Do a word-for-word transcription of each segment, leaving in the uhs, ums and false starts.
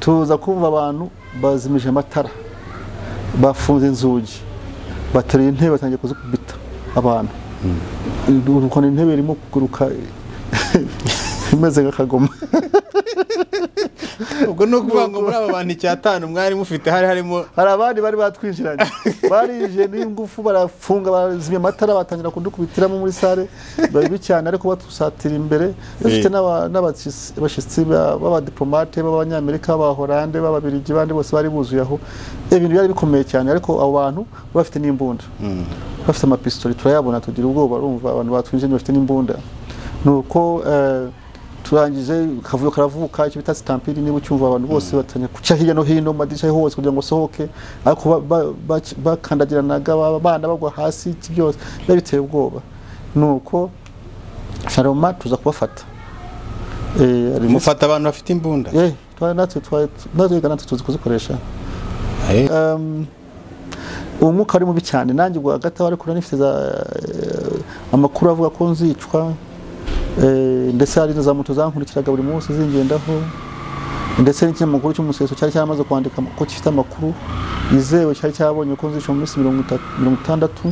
tuza kumva abantu bazimije amatara bafunze inzugi bateruye intebe batangiye kuzikubita abantu urukona intebe irimo kuguruka imeze nk'akagoma ubwo no kuvuga ngo muri aba bantu icyatanu mwari mufite hari harimo hari abandi bari batwinjiranye barije n'ingufu barafunga bazimya amatara batangira kudukubitiramo muri sale babi cyane ariko batusatira imbere dufite n'abashitsi b'abadiplomate b'abanyamerika b'Aholande b'Ababiligi bandi bose bari buzuye aho ibintu byari bikomeye cyane ariko abo bantu bafite n'imbunda bafite amapistoli turayabona tugira ubwoba urumva abantu batwinjiranye bafite n'imbunda nuko turangije kavuyo karavuka icyo bita stampede niba ucyumva abantu bose batanya kuca hirya no hino madisha hose kugira ngo sohoke ariko bakandagiranaga abana bagwa hasi iki byose biteye ubwoba nuko Sharoma tuza kubafata eh mufata abantu bafite imbunda eh natwe natwe natwe tuzi kuzikoresha um umwuka ari mubi cyane nanjye ubwo hagati bari kurana ifite amakuru avuga ko nzicwa ndetse hari za moto zankurikiraga buri munsi zingendaho ndetse n'ikinyamakuru cy'umuseso cyari cyamaze kwandika ko gifite amakuru yizewe cyari cyabonye ko nzisha mu minsi mirongo itandatu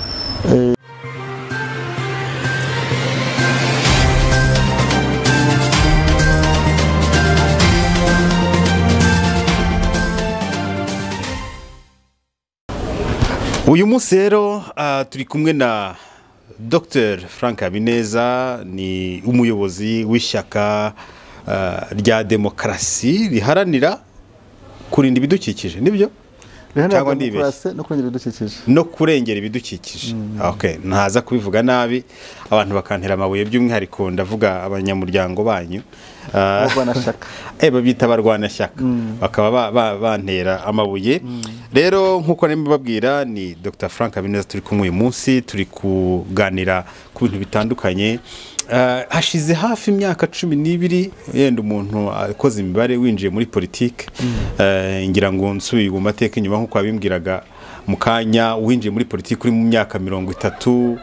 uyu munsi rero turi kumwe na Doctor Frank Habineza ni umuyobozi w'ishyaka rya demokarasi riharanira kurinda ibidukikije nibyo cyangwa ndibeshye no kurengera ibidukikije no kurengera ibidukikije okay ntaza kubivuga nabi abantu bakantera amabuye by'umwihariko ndavuga abanyamuryango banyu barwanashyaka eh babita abarwanashyaka bakaba bantera amabuye rero nkuko nembe babwira ni Doctor Frank Habineza turi kumwe uyu munsi turi kuganira ku bintu bitandukanye hashize hafi imyaka cumi n'ibiri yenda umuntu akoze imibare winjiye muri politike ngira ngo nsubiye mu mateka inyuma nkuko abimbwiraga mu kanya winjiye muri politike uri mu myaka mirongo itatu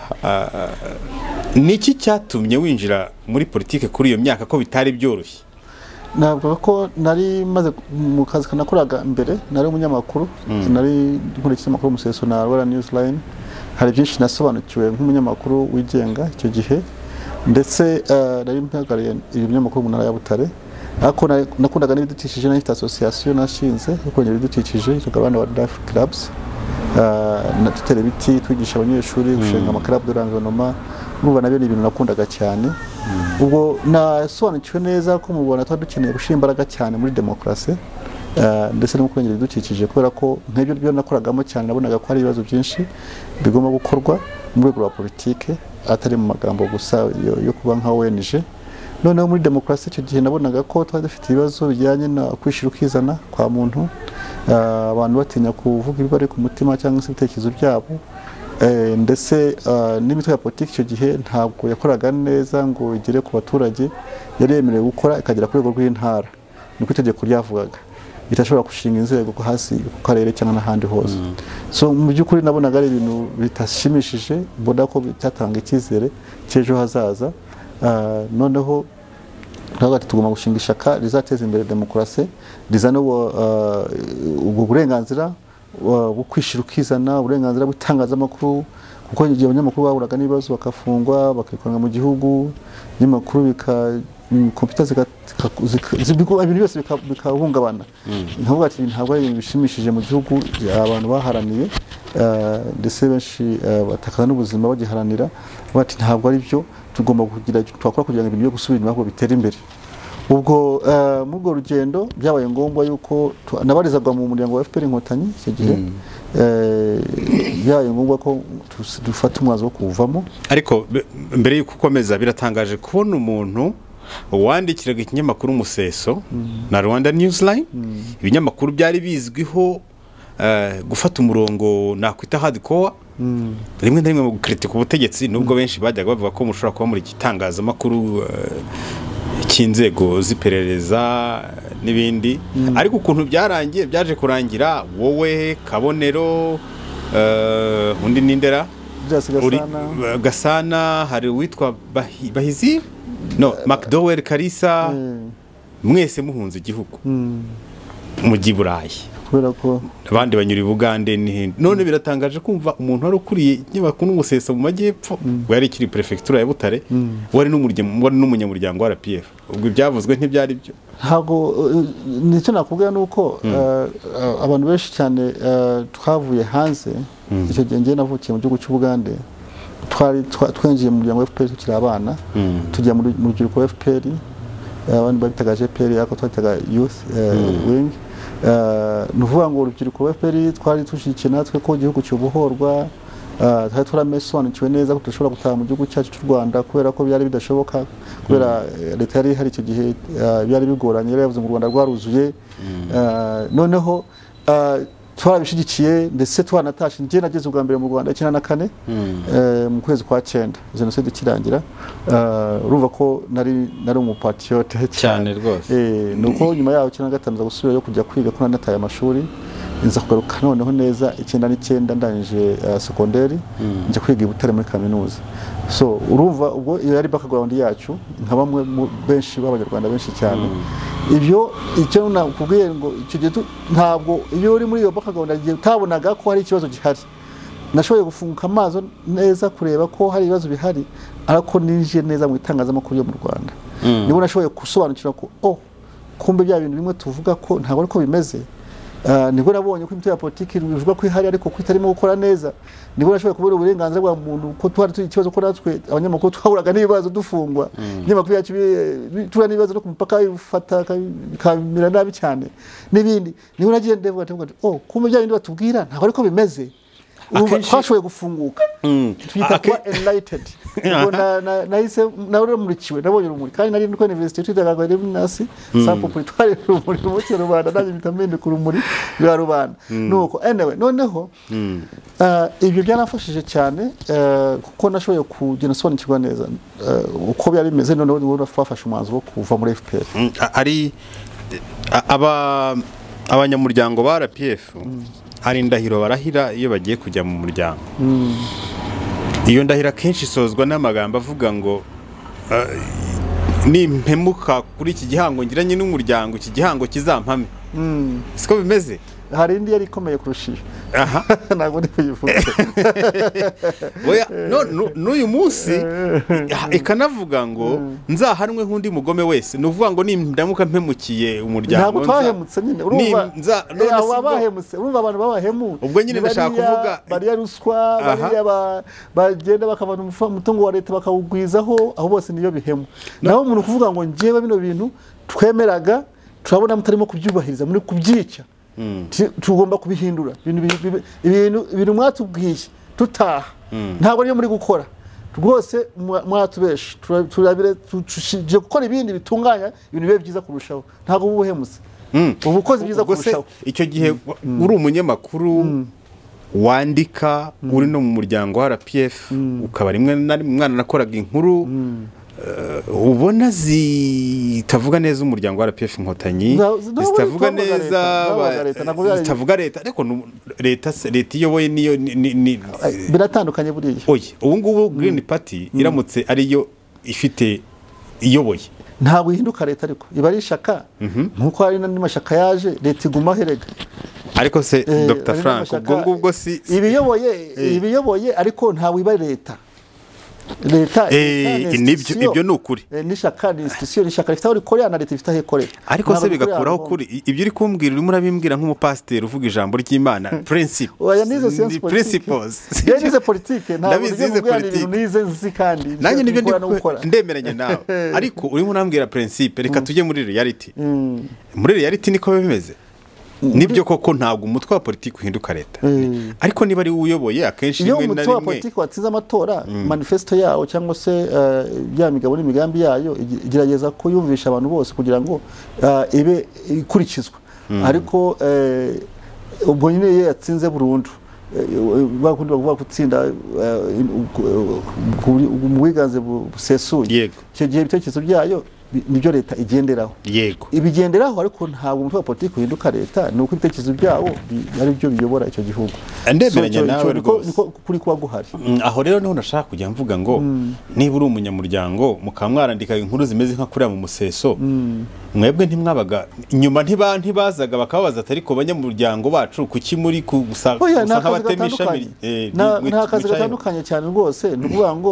niki cyatumye winjira muri politike kuri iyo myaka ko bitari byoroshye ntabwo ko nari maze mu kazi kanakoraga mbere nari umunyamakuru nari nkurikije amakuru umuseso na Rwanda Newsline hari byinshi nasobanukiwe nk'umunyamakuru wigenga icyo gihe ndetse nari mpagariye ibinyamakuru mu ntara ya Butare ariko nakundaga n'ibidukikije n'ifite association nashinze yo kurengera ibidukikije yitwa Rwanda Wildlife Clubs na tutera ibiti twigisha abanyeshuri gushinga amakarabu de l'environnement n'ubu nabyo ni ibintu nakundaga cyane ubwo nasobanukiwe neza ko mubona twari dukeneye gushyira imbaraga cyane muri demokarasi ndetse no kurengera ibidukikije kubera ko nk'ibyo byo nakoragamo cyane nabonaga ko hari ibibazo byinshi bigomba gukorwa mu rwego rwa politike atari mu magambo gusa yo kuba nka O N G noneho muri demokarasi icyo gihe nabonaga ko twari dufite ibibazo bijyanye no kwishyira ukizana kwa muntu abantu batinya kuvuga ibibari ku mutima cyangwa se ibitekerezo byabo ndetse n'imitwe ya politiki icyo gihe ntabwo yakoraga neza ngo igere ku baturage yari yemerewe gukora ikagera ku rwego rw'intara niko itegeko ryavugaga itashobora gushinga inzego ko hasi ku karere cyangwa n'ahandi hose so mu by'ukuri nabonaga ari ibintu bitashimishije mbona ko cyatanga icyizere cy'ejo hazaza noneho ntabwo tugomba gushinga ishaka rizateza imbere demokarasi rizana ubwo burenganzira bwo kwishyira ukizana uburenganzira bw'itangazamakuru kuko igihe abanyamakuru bahuraga n'ibibazo bakafungwa bakirukanwa mu gihugu n'amakuru bika computer zika ibintu byose bikahungabana ntabwo ati ntabwo ari ibintu bishimishije mu gihugu abantu baharaniye ndetse benshi batakaza n'ubuzima bagiharanira bati ntabwo ari byo tugomba kugira twakora kugira ngo ibintu byo gusubira inyuma bitere imbere ubwo mu bwo rugendo byabaye ngombwa yuko nabarizaga mu muryango wa F P R Inkotanyi icyo gihe byabaye ngombwa ko dufata umwanzuro wo kuvamo ariko mbere y'uko ukomeza biratangaje kubona umuntu wandikiraga ikinyamakuru umuseso na Rwanda Newsline ibinyamakuru byari bizwiho gufata umurongo nakwita hardcore rimwe na rimwe mu kritika ubutegetsi nubwo benshi bajyaga bavuga ko mushobora kuba muri gitangazamakuru cy'inzego ziperereza n'ibindi ariko ukuntu byarangiye byaje kurangira wowe Kabonero undi nindera Gasana hari witwa Bahizi no McDowell Kalisa mwese muhunze igihugu mujyi Burayi kubera ko abandi banyura i Bugande n'ihindi none biratangaje kumva umuntu wari ukuriye inyubako n'umuseso mu majyepfo we yari kiri prefecture ya Butare wari n'umuryango wari n'umunyamuryango wa R P F ubwo byavuzwe ntibyari byo ntago nicyo nakubwira nuko abantu benshi cyane twavuye hanze icyo gihe ngiye navukiye mu gihugu cy'u Bugande twari twenjiye mu muryango wa F P R tukiri abana tujya mu rubyiruko wa F P R abandi babitaga G P R yako twataga youth wing nuvuga ngo urubyiruko wa F P R twari tushikiye natwe ko igihugu cy'ubuhorwa twari turamesobanukiwe neza ko dushobora gutaha mu gihugu cyacu cy'u Rwanda kubera ko byari bidashoboka kubera leta yari hari icyo gihe byari bigoranye yari yavuze ngo u Rwanda rwaruzuye noneho twarabishigikiye ndetse twanatashe ngiye nageze ubwa mbere mu Rwanda icyenda na kane mu kwezi kwa cyenda jenoside kirangira urumva ko nari nari umupatriote cyane rwose eh nuko nyuma yaho icyenda na gatanu za gusubira yo kujya kwiga ko nataye amashuri inza kugaruka noneho neza icyenda n'icyenda ndangije secondary njya kwiga i Butare muri kaminuza so urumva ubwo iyo yari background yacu nka bamwe benshi b'abanyarwanda benshi cyane ibyo icyo nakubwiye ngo icyo gihe ntabwo iyo uri muri iyo background agiye utabonaga ko hari ikibazo gihari nashoboye gufunguka amaso neza kureba ko hari ibibazo bihari ariko ninjiye neza mu itangazamakuru yo mu Rwanda nibo nashoboye gusobanukira ko oh kumbe bya bintu bimwe tuvuga ko ntabwo ariko bimeze nibwo nabonye ko imitwe ya politiki bivuga ko ihari ariko kwitarimo gukora neza nibwo nashoboye kubura uburenganzira bwa muntu ko twari turi ikibazo ko natwe abanyamakuru twahuraga n'ibibazo dufungwa n'amakuru yacu tura n'ibibazo no ku mupaka bifata kamera nabi cyane n'ibindi nibwo nagiye ndevuga ati oh kumbe bya bindi batubwira ntabwo ariko bimeze twashoboye gufunguka twita kuba enlightened na nahise nawe murikiwe nabonye urumuri kandi nari ndiko university twitaga ngo nasi sample twari urumuri mu Rwanda naje vitamine ku rumuri rwa rubanda nuko anyway noneho ibyo byanafashije cyane kuko nashoboye kugena sobanukirwa neza uko byari bimeze noneho niwo twafashe umwanzuro wo kuva muri F P R ari aba abanyamuryango ba R P F hari indahiro barahira iyo bagiye kujya mu muryango iyo ndahira kenshi isozwa n'amagambo avuga ngo nimpemuka kuri iki gihango ngiranye n'umuryango iki gihango kizampame siko bimeze hari indi yari ikomeye kurushiye aha ntabwo ndi kuyivuga oya no n'uyu munsi ikanavuga ngo nzahanwe nk'undi mugome wese nuvuga ngo nimdamuka mpemukiye umuryango ntabwo twahemutse nyine urumva none abahemutse urumva abantu babahemu ubwo nyine ndashaka kuvuga bari yaruswa bari bagenda bakabana umutungo wa leta bakawugwizaho aho bose niyo bihemu naho umuntu kuvuga ngo ngiye bino bintu twemeraga turabona mutarimo kubyubahiriza muri kubyica tugomba kubihindura ibintu ibintu mwatubwiye tutaha ntabwo niyo muri gukora rwose mwatubeshe turabire tuje gukora ibindi bitunganya ibintu bibe byiza kurushaho ntabwo ubuhemutse ubukozi byiza kurushaho icyo gihe uri umunyamakuru wandika uri no mu muryango wa R P F ukaba rimwe na rimwe umwana nakoraga inkuru ubona zitavuga neza umuryango wa R P F inkotanyi zitavuga neza zitavuga leta ariko leta leta iyoboye niyo biratandukanye buriya oye ubu ngubu Green Party iramutse ariyo ifite iyoboye ntabwo ihinduka leta ariko iba ari ishaka nkuko hari n'andi mashaka yaje leta iguma herega ariko se Dr Frank ubwo ngubwo si ibiyoboye ibiyoboye ariko ntawe iba leta leta eh nibyo ibyo nukuri nishaka ni institution nishaka rifite aho Korea na leta ifite aho Korea ariko se bigakuraho kuri ibyo uri kumbwira urimo urabimbwira nk'umupasiteri uvuga ijambo ry'Imana principle oya nizo science principles nizo politique ntabwo nizo politique nizo nzi kandi nanjye nibyo ndemeranye nawe ariko urimo urambwira principle reka tujye muri reality muri reality niko bimeze nibyo koko ntabwo umutwe wa politiki uhinduka leta ariko niba ari uyoboye akenshi rimwe na rimwe iyo umutwe wa politiki watsinze amatora manifesto yawo cyangwa se bya migabo n'imigambi yayo igerageza ko yumvisha abantu bose kugira ngo ibe ikurikizwa ariko ubwo nyine iyo yatsinze burundu bakundi bavuga gutsinda mu bwiganze busesuye icyo gihe ibitekerezo byayo nibyo leta igenderaho yego ibigenderaho ariko ntabwo umutwe wa politiki uhinduka leta ni uko ibitekerezo byabo ari byo biyobora icyo gihugu ndemeranya nawe rwose niko kuri kuba guhari aho rero niho nashaka kujya mvuga ngo niba uri umunyamuryango mukaba mwarandika inkuru zimeze nka kuriya mu museso mwebwe ntimwabaga inyuma ntiba ntibazaga bakabaza atari ko banyamuryango bacu kuki muri gusa nk'abatemishami nta kazi gatandukanye cyane rwose ni ukuvuga ngo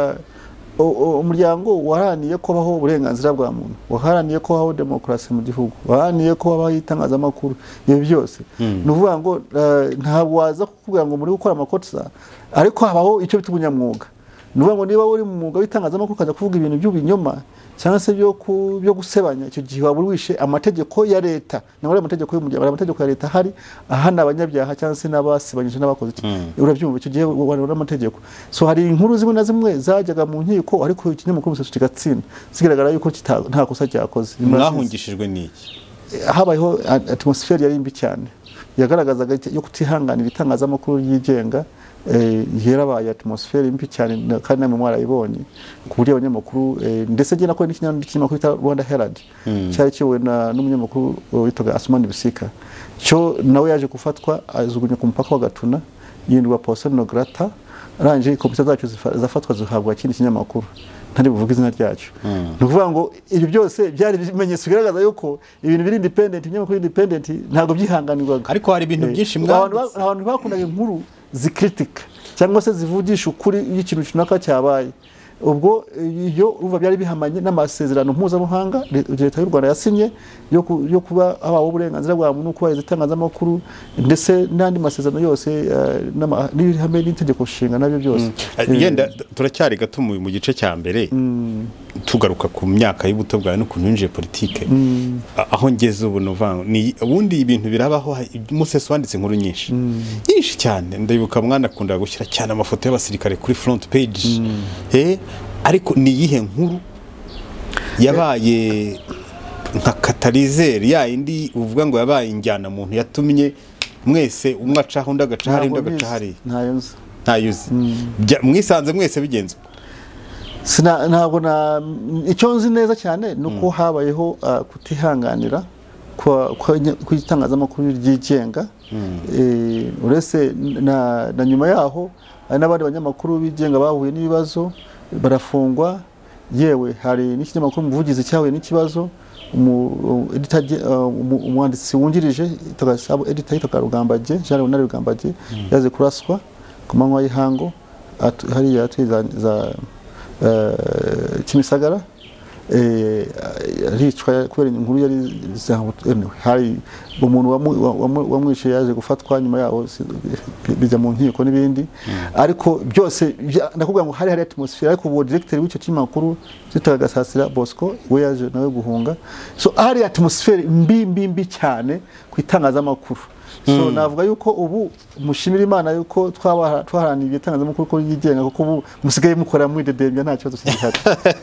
umuryango waharaniye ko baho uburenganzira bwa muntu waharaniye ko habaho demokarasi mu gihugu waharaniye ko habaho itangazamakuru ibyo byose ni ukuvuga ngo ntabwo waza kukubwira ngo muri gukora amakosa ariko habaho icyo bita ubunyamwuga ni ukuvuga ngo niba uri mu mwuga w'itangazamakuru ukajya kuvuga ibintu by'ibinyoma cyangwa se byo gusebanya icyo gihe waba wishe amategeko ya leta ntabwo ari amategeko y'umuryango ari amategeko ya leta ahari ahana abanyabyaha cyangwa se n'abasebanyije n'abakoze urabyumva icyo gihe warabona amategeko so hari inkuru zimwe na zimwe zajyaga mu nkiko ariko ikinyamakuru umuseso kigatsinda zigaragara yuko nta kosa cyakoze mwahungishijwe n'iki habayeho atmosfere yari mbi cyane yagaragazaga yo kutihanganira itangazamakuru yigenga yarabaye atmosfere mbi cyane kandi namwe mwarayibonye ku buryo abanyamakuru ndetse njye nakora n'ikinyamakuru cya Rwanda Herald cyari kiyobowe n'umunyamakuru witwaga Asmani Bisika cyo nawe yaje gufatwa ajugunya ku mupaka wa Gatuna yindwa Paulson Nograta arangije kompiyuta zacu zafatwa zihabwa ikindi kinyamakuru ntari buvuga izina ryacu ni ukuvuga ngo ibyo byose byari bimenyetso bigaragaza yuko ibintu biri independent ibinyamakuru independent ntabwo byihanganirwaga ariko hari ibintu byinshi mwanditse abantu bakundaga inkuru zikritika cyangwa se zivugisha ukuri y'ikintu kinaka cyabaye ubwo iyo uva byari bihamanye n'amasezerano mpuzamahanga leta y'u Rwanda yasinye yo kuba abaho uburenganzira bwa muntu kuba izitangazamakuru ndetse n'andi masezerano yose n'ihame n'itegeko nshinga nabyo byose yenda turacyari gato mu gice cya mbere tugaruka ku myaka y'ubuto bwawe n'ukuntu yinjiye politike aho ngeze ubu novanga ni ubundi ibintu birabaho umuseso wanditse inkuru nyinshi nyinshi cyane ndabibuka mwana akunda gushyira cyane amafoto y'abasirikare kuri front page eh ariko ni yihe nkuru yabaye nka katalizeri ya indi uvuga ngo yabaye injyana muntu yatumye mwese umwe acaho undi agaca hari undi agaca hari ntayuzi ntayuzi mwisanze mwese bigenze ntabwo na icyo nzi neza cyane nuko habayeho kutihanganira ku itangazamakuru ryigenga uretse na nyuma yaho hari n'abandi banyamakuru bigenga bahuye n'ibibazo barafungwa yewe hari n'ikinyamakuru umuvugizi cyahuye n'ikibazo umwanditsi wungirije edita yitwa Rugambage Jean Leonard Rugambage yaje kuraswa ku manywa y'ihango hariya atuye za Kimisagara ricwa kubera inkuru yari hari umuntu wamwishe yaje gufatwa nyuma yaho bijya mu nkiko n'ibindi ariko byose ndakubwira ngo hari hari atmosphere ariko uwo director w'icyo kinyamakuru cyitaga Gasasira Bosco we yaje nawe guhunga so hari atmosphere mbi mbi mbi cyane ku itangazamakuru so navuga yuko ubu mushimira Imana yuko twaba twaharaniye itangazamakuru ko yigenga kuko ubu musigaye mukora muri dedembya nta kibazo kigihari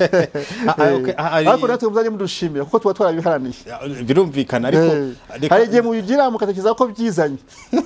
ariko natwe muzajye mudushimira kuko tuba twarabiharaniye birumvikana ariko hari igihe mubigira mukatekereza ko byizanye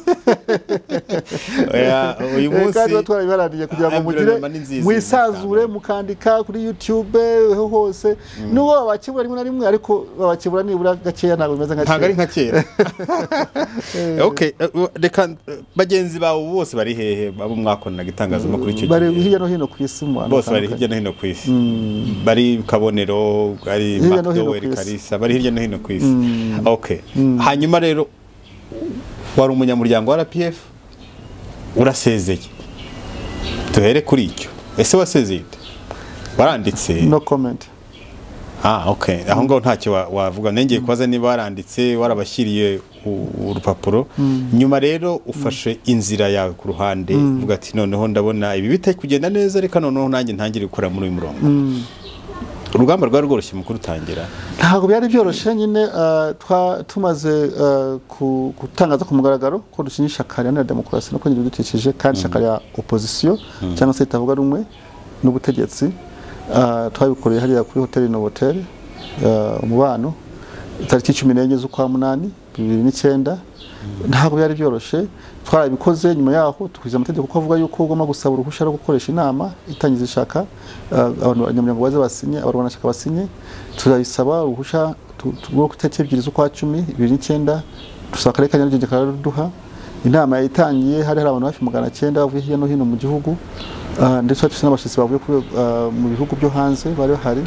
uyu munsi kandi twarabiharaniye kugira ngo mugire mwisanzure mukandika kuri YouTube hose n'uwo babakibura rimwe na rimwe ariko babakibura nibura gakeya ntabwo bimeze nka ntabwo ari nka kera okay reka bagenzi bawe bose bari hehe abo mwakoranaga itangazamakuru icyo gihe bari hirya no hino ku isi bose bari hirya no hino ku isi bari Kabonero ari McDowell Kalisa bari hirya no hino ku isi okay hanyuma rero wari umunyamuryango wa R P F urasezeye tuhere kuri icyo ese wasezeye waranditse no comment ah okay aho ngaho ntacyo wavuga nengeye kwaza niba waranditse warabashyiriye urupapuro nyuma rero ufashe inzira yawe ku ruhande uvuga ati noneho ndabona ibi bitari kugenda neza reka noneho nanjye ntangire gukora muri uyu murongo urugamba rwari rworoshye mu kurutangira ntabwo byari byoroshye nyine tumaze gutangaza ku mugaragaro ko dushinyisha kare na demokarasi no kongera dutishije kandi shaka ya opposition cyangwa se itavuga rumwe n'ubutegetsi twabikoreye hariya kuri hoteli Novotel umubano tariki cumi n'enye z'ukwa munani bibiri n'icyenda ntabwo byari byoroshye twarabikoze nyuma yaho tukwiza amategeko ko avuga yuko ugomba gusaba uruhushya rwo gukoresha inama itangiza ishaka abantu abanyamuryango baze basinye abarwanashyaka basinye turabisaba uruhushya rwo kutariki ebyiri z'ukwa cumi bibiri n'icyenda dusaba akarere ka Nyarugenge kararuduha inama yayitangiye hari hari abantu hafi magana cyenda bavuye hirya no hino mu gihugu ndetse dufite n'abashyitsi bavuye mu bihugu byo hanze bari bahari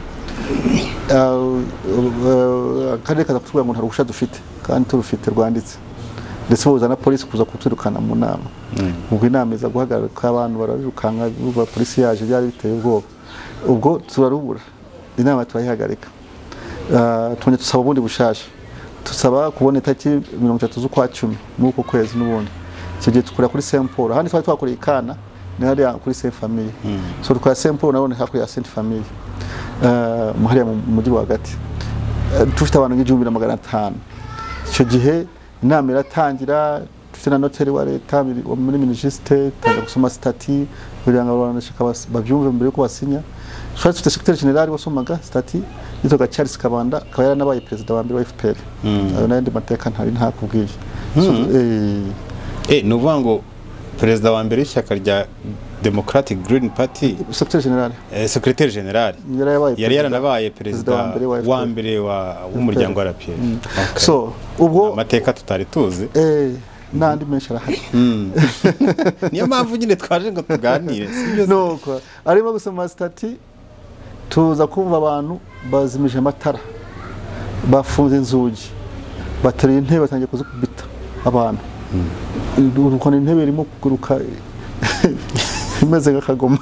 akarere kaza kutubwira ngo nta ruhushya dufite kandi turufite rwanditse ndetse boza na polisi kuza kutwirukana mu nama ubwo inama iza guhagarika abantu bararirukanga uva polisi yaje byari biteye ubwoba ubwo turarubura inama turayihagarika twongeye dusaba ubundi bushasha tusaba kubona itariki mirongo itatu z'ukwa cumi muri uko kwezi n'ubundi icyo gihe tukora kuri Saint Paul ahandi twari twakoreye Ikana ni hariya kuri Saint Famille so tukora Saint Paul nabone hakurya ya Saint Famille muhariya mu mujyi rwagati dufite abantu nk'igihumbi na magana atanu icyo gihe inama iratangira dufite na noteri wa leta muri minisiste tanga gusoma stati kugira ngo abanashaka babyumve mbere yuko basinya twari dufite secretary general wasomaga stati yitwa Charles Kabanda akaba yaranabaye perezida wa mbere wa F P R ayo n'andi mateka ntari ntakubwiye eh eh no vango perezida wa mbere y'ishyaka rya Democratic Green Party secretary general eh secretary general yari yaranabaye perezida wa mbere wa w'umuryango wa R P F so ubwo amateka tutari tuzi eh nandi menshi arahari niyo mpamvu nyine twaje ngo tuganire nuko arimo gusoma stati tuza kumva abantu bazimije amatara bafunze inzugi batari intebe batangiye kuzikubita abantu uruko intebe irimo kuguruka imeze nk'akagoma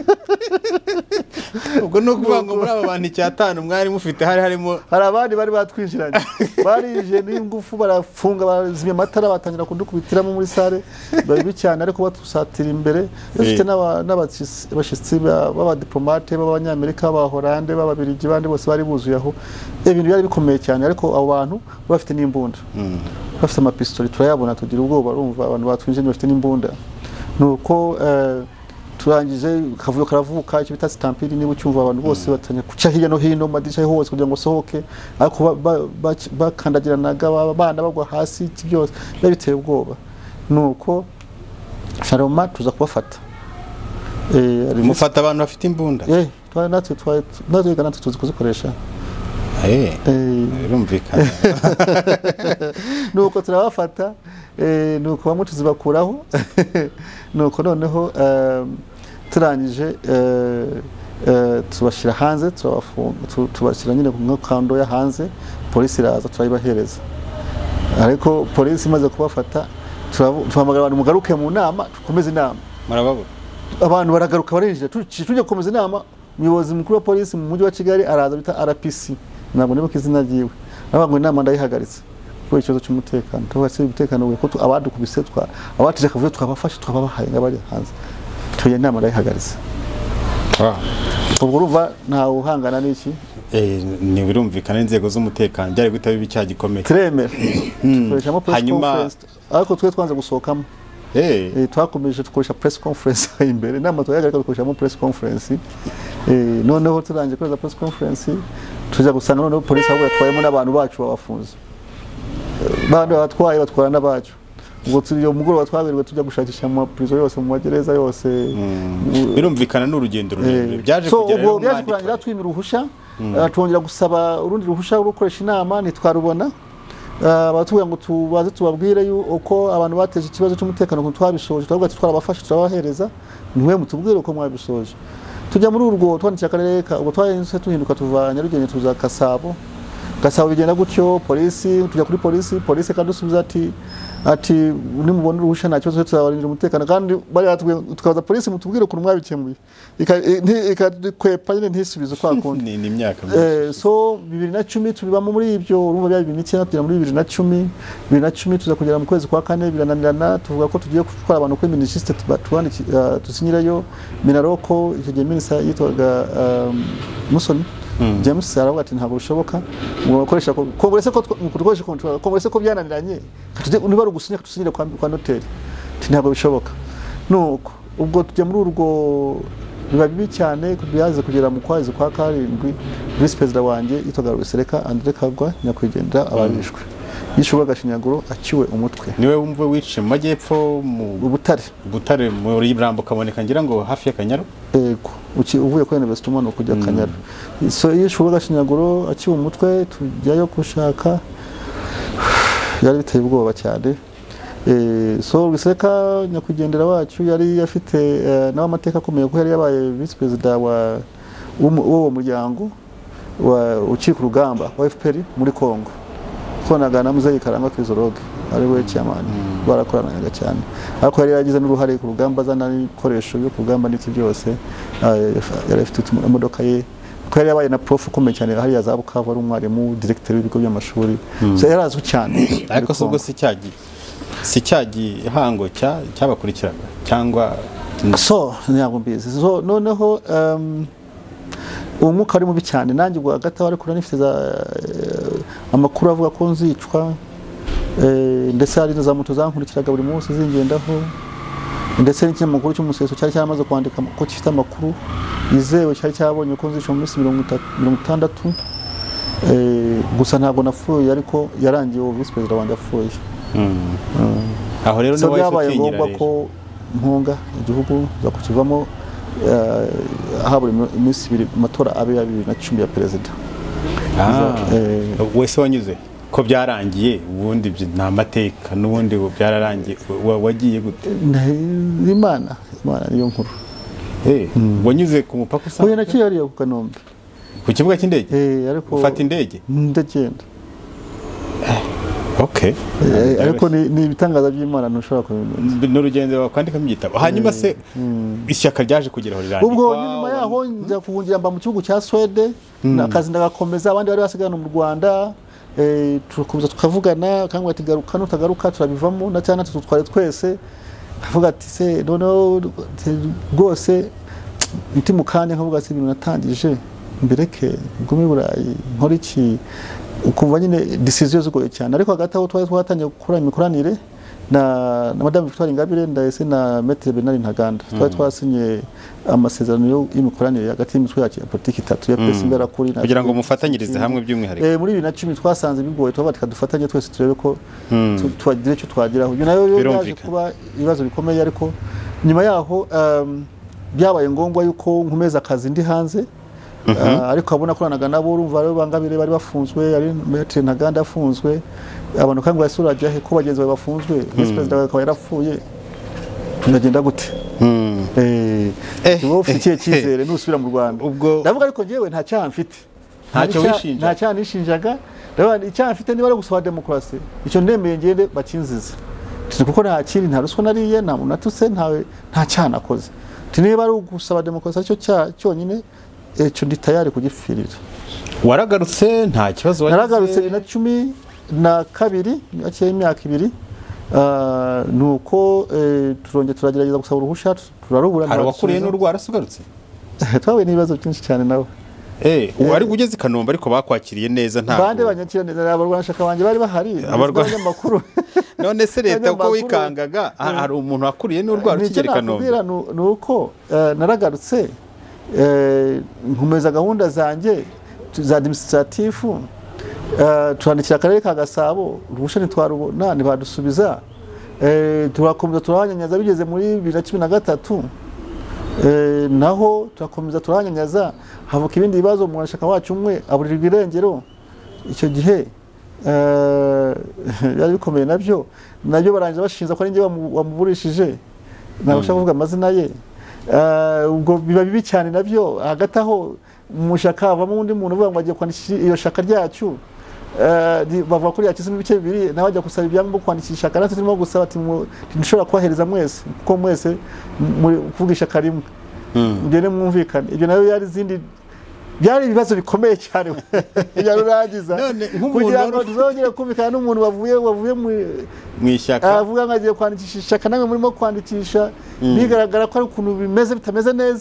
ubwo no kuvuga ngo muri aba bantu icyatanu mwari mufite hari harimo hari abandi bari batwinjiranye barije n'ingufu barafunga bazimya amatara batangira kudukubitiramo muri sale babi cyane ariko batusatira imbere bafite n'abashitsi b'abadiplomate b'abanyamerika b'Aholande b'Ababiligi bandi bose bari buzuye aho ibintu byari bikomeye cyane ariko abo bantu bafite n'imbunda bafite amapistoli turayabona tugira ubwoba urumva abantu batwinjiranye bafite n'imbunda nuko turangije kavuyo karavuka icyo bita stampede niba ucyumva abantu bose batanya kuca hirya no hino madisha hose kugira ngo sohoke ariko bakandagiranaga abana bagwa hasi iki byose biteye ubwoba nuko Sharoma tuza kubafata eh mufata abantu bafite imbunda eh twari natwe twari natwe natwe tuzi kuzikoresha eh rumvikana nuko turabafata eh nuko bamwe tuzibakuraho nuko noneho turangije tubashira hanze turabafunga tubashira nyine ku kando ya hanze polisi iraza turayibahereza ariko polisi imaze kubafata tuhamagara abantu mugaruke mu nama tukomeze inama marababura abantu baragaruka barinjira tujye gukomeza inama umuyobozi mukuru wa polisi mu mujyi wa Kigali araza bita R P C ntabwo nibuka izina ryiwe nabagwe inama ndayihagaritse kuko ikibazo cy'umutekano tubase umutekano we ko abadukubise twa abatije kavuye twabafashe twababahaye ngabari hanze tuye inama ndayihagaritse ubwo ruva nta uhangana n'iki eh ni birumvikana inzego z'umutekano byari gutabe bica gikomeye tremera tukoresha press conference ariko twe twanze gusohokamo eh eh twakomeje tukoresha press conference imbere nama twayagarika dukoresha press conference eh noneho turanje koza press conference tuza gusanga noneho polisi ahubwo yatwayemo n'abantu bacu babafunze bandi batwaye batwara n'abacu ubwo turiyo mugoro batwabirwe tujya gushakisha mu prison yose mu magereza yose birumvikana n'urugendo rurerure byaje kugera rero byaje kurangira twimira uruhusha twongera gusaba urundi ruhusha rukoresha inama nitwarubona batubwira ngo tubaze tubabwire uko abantu bateje ikibazo cy'umutekano ko twabishoje twavuga ati twarabafashe turabahereza niwe mutubwire uko mwabisoje tujya muri urwo twandikira akarere ubwo twayense tuhinduka tuva Nyarugenge tuza Kasabo Gasabo bigenda gutyo polisi tujya kuri polisi polisi kadusubiza ati ati nimubona uruhusha nta kibazo tuzabarindira umutekano kandi bari atubwiye tukaza polisi mutubwire ukuntu mwabikemuye ikadukwepa nyine ntisubize kwa kundi ni imyaka eh so bibiri na cumi tubibamo muri ibyo urumva bya bibiri n'icyenda tugera muri bibiri na cumi bibiri na cumi tuza kugera mu kwezi kwa kane birananirana tuvuga ko tugiye gutwara abantu kuri minisiste tubani tusinyirayo Minaroko icyo gihe minisita yitwaga Musoni James aravuga ati ntabwo bishoboka ngo bakoresha kongrese ko dukoresha kongrese ko byananiranye niba ari ugusinya tusinyire kwa kwa noteri ntabwo bishoboka nuko ubwo tujya muri urwo biba bibi cyane byaze kugera mu kwezi kwa karindwi vice perezida wanjye yitwaga Rusereka Andre Kagwa nyakwigendera ababishwe yishwe agashinyaguro akiwe umutwe. Niwe wumve wice mu majyepfo mu Butare Butare muri Burambo kaboneka ngira ngo hafi y'Akanyaru. Yego uki uvuye kwa University umano kujya Akanyaru. So yishwe agashinyaguro akiwe umutwe tujyayo gushaka yari biteye ubwoba cyane. Eh so Rusereka nyakwigendera wacu yari afite uh, nawe amateka akomeye ko yari yabaye vice perezida wa uwo muryango wa ukika urugamba wa F P R muri Kongo. Konaga na Muzeyi Karangwa Trizoroge ari we chairman barakoranaga cyane ariko yari yagize n'uruhare ku rugamba zana n'ikoresho byo ku rugamba n'iki byose yari afite imodoka ye ko yari yabaye na prof ukomeye cyane hari yazabu kava ari umwarimu directeur w'ibigo by'amashuri so yarazwe cyane ariko sobwo si cyagi si cyagi hango cya cyabakurikiraga cyangwa so ntabwo mbizi so noneho um, umwuka ari mubi cyane nanjye ubwo hagati aho ariko nifite amakuru avuga ko nzicwa ndetse hari za moto zankurikiraga buri munsi zingendaho ndetse n'ikinyamakuru cy'umuseso cyari cyamaze kwandika ko gifite amakuru yizewe cyari cyabonye ko nzicwa mu minsi mirongo itandatu gusa ntabwo napfuye ariko yarangiye uwo vice perezida wanjye apfuye. Aho rero niwe wahise utinyira ko mpunga igihugu za kukivamo haburi iminsi ibiri amatora abe ya bibiri na cumi ya perezida. Wese wanyuze ko byarangiye ubundi nta mateka n'ubundi byararangiye wagiye gute? Imana Imana niyo nkuru. Eh wanyuze ku mupaka usa? Oya naciye ari ku Kanombe. Ku kibuga cy'indege? Eh ariko ufata indege? Ndagenda. Okay. Ariko ni ibitangaza by'Imana ntushobora kubimenya. N'urugendo wakwandika mu gitabo. Hanyuma se ishyaka ryaje kugeraho rirandikwa. Ubwo nyuma yaho njya kuhungira mba mu kibugu cya Swede nakazi ndagakomeza abandi bari basigana mu Rwanda eh tukubuza tukavugana kangwa ati garuka nutagaruka turabivamo na cyane tutware twese avuga ati se noneho rwose nti mukanya nkavuga ati ibintu natangije mbireke gume burayi nkora iki ukumva nyine decision zigoye cyane ariko hagati aho twari twatangiye gukora imikoranire na na Madame Victoire Ingabire ndetse na Maître Bernard Ntaganda twari twasinye amasezerano y'imikoranire hagati y'imitwe yacu ya politiki itatu ya P S Mbera kuri kugira ngo mufatanyirize hamwe by'umwihariko. Eh muri bibiri na cumi twasanze bigoye tubabatika dufatanye twese turebe ko twagira icyo twagiraho. Ibyo nayo yaje kuba ibibazo bikomeye ariko nyuma yaho byabaye ngombwa yuko nkomeza akazi ndi hanze. Ariko abona koranaga nabo urumva rero Bangabire bari bafunzwe ari Maître Ntaganda afunzwe abantu kangwa yasuraje he ko bagenzi bawe bafunzwe vice president akaba yarapfuye ndagenda gute eh eh ufite cyizere nusubira mu Rwanda ndavuga ariko jewe nta cyaha mfite ntacyo wishinja nta cyaha nishinjaga ndavuga icyaha mfite niba ari gusaba demokrasi icyo ndemeye ngende bakinziza kuko nta kiri nta ruswa nariye nta muntu natuse ntawe nta cyaha nakoze niba ari gusaba demokrasi cyo cyaha cyonyine echo ndi tayari kugifirira. Waragarutse nta kibazo wagize? Naragarutse na cumi na kabiri akeye imyaka ibiri nuko turonge turagerageza gusaba uruhusha turarubura. Hari wakuriye n'urwara sugarutse? Twawe nibazo byinshi cyane nawe. Eh wari ugeze i Kanombe ariko bakwakiriye neza nta bande banyakira neza abarwanashaka banje bari bahari abarwanya makuru. None se leta uko wikangaga hari umuntu wakuriye n'urwara ukigera i Kanombe? Nuko naragarutse eh nkomeza gahunda zanjye za administratif eh turandikira akarere ka Gasabo uruhusha ntitwarubona ntibadusubiza eh turakomeza turahanyanyaza bigeze muri bibiri na cumi na gatatu eh naho turakomeza turahanyanyaza havuka ibindi bibazo mu nshaka wacu umwe aburirwa irengero icyo gihe eh yari bikomeye nabyo nabyo baranje bashinza ko ari nge wamuburishije nabasha kuvuga amazina ye ubwo biba bibi cyane nabyo hagati aho mushaka havamo undi muntu uvuga ngo agiye kwandikisha iyo shaka ryacu bavuga kuri yakise mu bice bibiri nawe ajya gusaba ibyangombwa kwandikisha shaka natwe turimo gusaba ati ntushobora kubahereza mwese kuko mwese kuvuga ishaka rimwe ngene mwumvikane ibyo nayo yari zindi byari ibibazo bikomeye cyane yarurangiza kugira ngo tuzongere kumvikana n'umuntu bavuye bavuye mu ishyaka avuga ngo agiye kwandikisha ishaka nawe murimo kwandikisha bigaragara ko ari ukuntu bimeze bitameze neza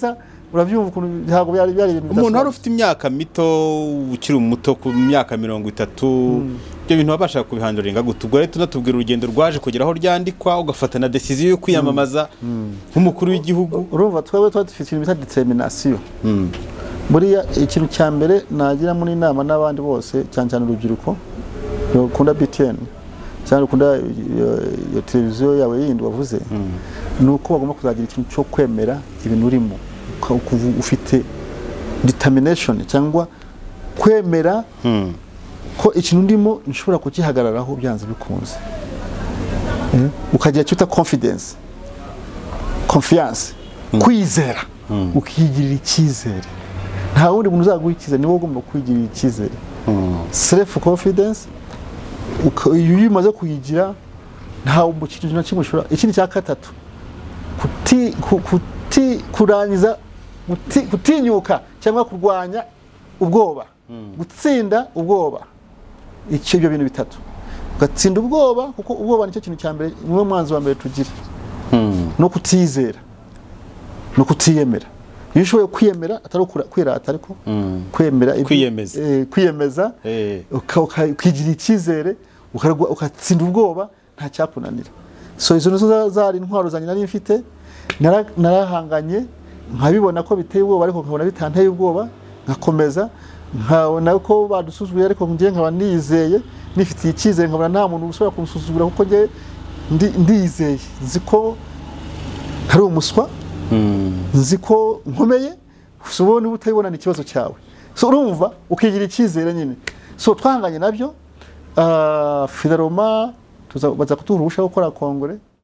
urabyumva ukuntu ntabwo byari byari ibintu umuntu wari ufite imyaka mito ukiri muto ku myaka mirongo itatu ibyo bintu wabasha kubihanduringa gute ubwo rero tunatubwira urugendo rwaje kugera aho ryandikwa ugafata na decision yo kwiyamamaza nk'umukuru w'igihugu urumva twebwe twari dufite ikintu bita determination buriya ikintu cya mbere nagira muri inama n'abandi bose cyane cyane urubyiruko rukunda B T N cyane rukunda iyo televiziyo yawe yindi wavuze nuko bagomba kuzagira ikintu cyo kwemera ibintu urimo ufite determination cyangwa kwemera ko ikintu ndimo nshobora kukihagararaho byanze bikunze ukagira cyuta confidence confiance kwizera ukigirira icyizere nta wundi muntu uzaguha icyizere niwe ugomba kwigirira icyizere self confidence iyo umaze kuyigira nta kintu na kimwe ushobora ikindi cya gatatu kuti kuti kurangiza gutinyuka cyangwa kurwanya ubwoba gutsinda ubwoba icyo ibyo bintu bitatu ugatsinda ubwoba kuko ubwoba nicyo kintu cya mbere niwe mwanzi wa mbere tugira no kutizera no kutiyemera iyo ushoboye kwiyemera atari kwirata ariko kwemera kwiyemeza kwiyemeza ukigira icyizere ugatsinda ubwoba nta cyakunanira so izo nizo zari intwaro zanjye nari mfite narahanganye nkabibona ko biteye ubwoba ariko nkabona bitanteye ubwoba nkakomeza nkabona ko badusuzuguye ariko ngiye nkaba nizeye nifitiye icyizere nkabona nta muntu ushobora kumusuzugura kuko ngiye ndizeye nzi ko hari umuswa nzi ko nkomeye ubona utayibona ni ikibazo cyawe so urumva ukigira icyizere nyine so twahanganye nabyo Fidaroma tuzabaza kuturuhusha gukora kongere